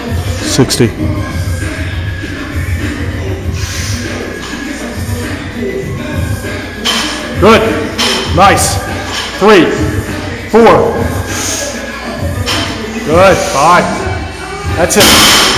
60. Good. Nice. 3, 4. Good. 5. That's it.